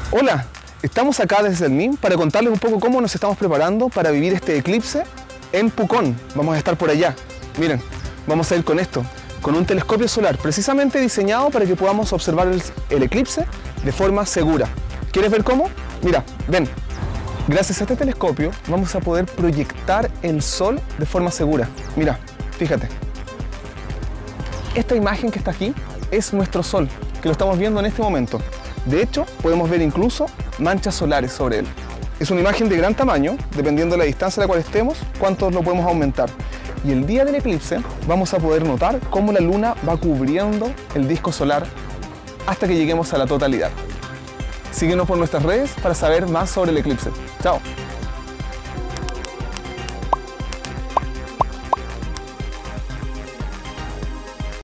Hola, estamos acá desde el MIM para contarles un poco cómo nos estamos preparando para vivir este eclipse en Pucón. Vamos a estar por allá. Miren, vamos a ir con esto, con un telescopio solar precisamente diseñado para que podamos observar el eclipse de forma segura. ¿Quieres ver cómo? Mira, ven. Gracias a este telescopio vamos a poder proyectar el sol de forma segura. Mira, fíjate. Esta imagen que está aquí es nuestro sol, que lo estamos viendo en este momento. De hecho, podemos ver incluso manchas solares sobre él. Es una imagen de gran tamaño, dependiendo de la distancia a la cual estemos, cuánto lo podemos aumentar. Y el día del eclipse vamos a poder notar cómo la luna va cubriendo el disco solar hasta que lleguemos a la totalidad. Síguenos por nuestras redes para saber más sobre el eclipse. ¡Chao!